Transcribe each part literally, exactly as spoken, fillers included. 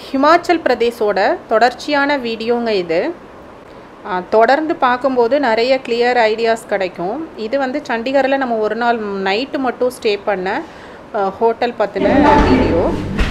ஹிமாச்சல் பிரதேஷோட தொடர்ச்சியான வீடியோங்க இது. தொடர்ந்து பார்க்கும்போது நிறைய கிளியர் ஐடியாஸ் கிடைக்கும். இது வந்து சண்டிகரில் நம்ம ஒரு நாள் நைட்டு மட்டும் ஸ்டே பண்ண ஹோட்டல் பற்றின வீடியோ.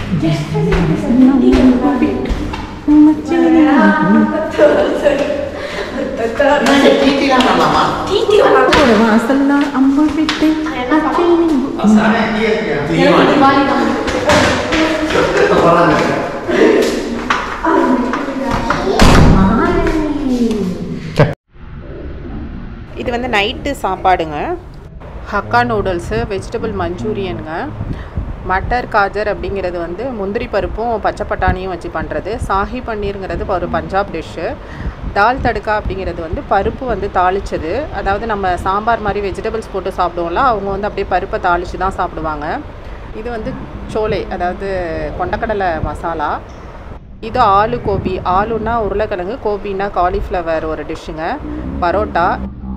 இது வந்து நைட்டு சாப்பாடுங்க. ஹக்கா நூடுல்ஸு, வெஜிடபிள் மஞ்சூரியனுங்க. மட்டர் காஜர் அப்படிங்கிறது வந்து முந்திரி பருப்பும் பச்சை பட்டாணியும் வச்சு பண்ணுறது. சாஹி பன்னீருங்கிறது ஒரு பஞ்சாப் டிஷ்ஷு. தால் தடுக்கா அப்படிங்கிறது வந்து பருப்பு வந்து தாளித்தது, அதாவது நம்ம சாம்பார் மாதிரி வெஜிடபிள்ஸ் போட்டு சாப்பிடுவோம்ல, அவங்க வந்து அப்படியே பருப்பை தாளித்து தான் சாப்பிடுவாங்க. இது வந்து சோலை, அதாவது கொண்டக்கடலை மசாலா. இது ஆலு கோபி. ஆலுன்னா உருளைக்கிழங்கு, கோபின்னா காலிஃப்ளவர் ஒரு டிஷ்ஷுங்க. பரோட்டா.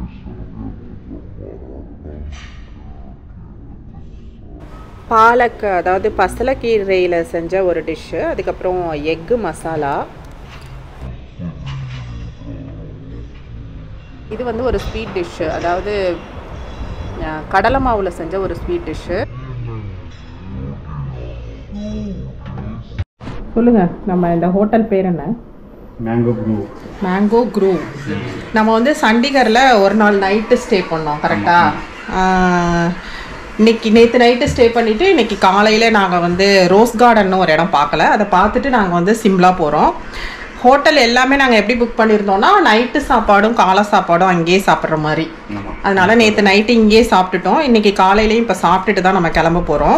பாலக், அதாவது பசலக்கீரையில் செஞ்ச ஒரு டிஷ்ஷு. அதுக்கப்புறம் எக்கு மசாலா. இது வந்து ஒரு ஸ்வீட் டிஷ்ஷு, அதாவது கடலை மாவில் செஞ்ச ஒரு ஸ்வீட் டிஷ்ஷு. சொல்லுங்க, நம்ம இந்த ஹோட்டல் பேர் என்ன? Mango grove. Mango grove. நம்ம வந்து சண்டிகரில் ஒரு நாள் நைட்டு ஸ்டே பண்ணோம், கரெக்டாக? இன்னைக்கு நேற்று நைட்டு ஸ்டே பண்ணிவிட்டு இன்றைக்கி காலையில் நாங்கள் வந்து ரோஸ் கார்டன்னு ஒரு இடம் பார்க்கல, அதை பார்த்துட்டு நாங்கள் வந்து சிம்லா போகிறோம். ஹோட்டல் எல்லாமே நாங்கள் எப்படி புக் பண்ணியிருந்தோம்னா நைட்டு சாப்பாடும் காலை சாப்பாடும் அங்கேயே சாப்பிட்ற மாதிரி. அதனால நேற்று நைட்டு இங்கேயே சாப்பிட்டுட்டோம். இன்றைக்கி காலையிலையும் இப்போ சாப்பிட்டுட்டு தான் நம்ம கிளம்ப போகிறோம்.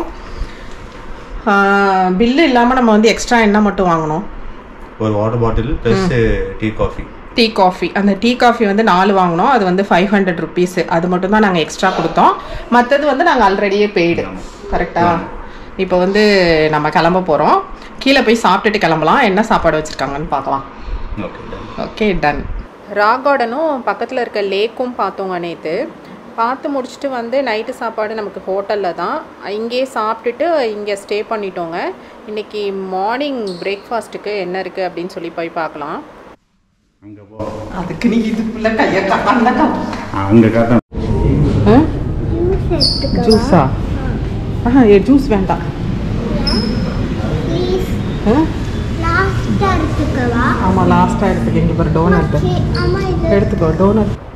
பில்லு இல்லாமல் நம்ம வந்து எக்ஸ்ட்ரா என்ன மட்டும் வாங்கணும்? ஒரு water bottle plus tea coffee. Tea coffee அந்த டீ காஃபி வந்து நாலு வாங்கினோம். அது வந்து ஃபைவ் ஹண்ட்ரட் ருபீஸு. அது மட்டும் தான் நாங்கள் எக்ஸ்ட்ரா கொடுத்தோம். மற்றது வந்து நாங்கள் ஆல்ரெடியே பெய்டு, கரெக்டாக? இப்போ வந்து நம்ம கிளம்ப போகிறோம். கீழே போய் சாப்பிட்டுட்டு கிளம்பலாம். என்ன சாப்பாடு வச்சுருக்காங்கன்னு பார்க்கலாம். Okay, ton. ராக் கார்டனும் பக்கத்தில் இருக்க லேக்கும் பார்த்தோங்க நேற்று. பார்த்து முடிச்சுட்டு வந்து நைட்டு சாப்பாடு நமக்கு ஹோட்டலில் தான். இங்கேயே சாப்பிட்டுட்டு இங்கே ஸ்டே பண்ணிட்டோங்க. இன்றைக்கி மார்னிங் பிரேக்ஃபாஸ்ட்டுக்கு என்ன இருக்குது அப்படின்னு சொல்லி போய் பார்க்கலாம். அதுக்கு நீ இதுக்குள்ள கையை காட்டாண்டா. அங்கே காட்ட ஜூஸா? ஆ, ஏ ஜூஸ் வேண்டாம். ஆமாம், லாஸ்ட்டாக எடுத்துக்க. இங்கே ஒரு டோனட் எடுத்துக்கோ. டோனட்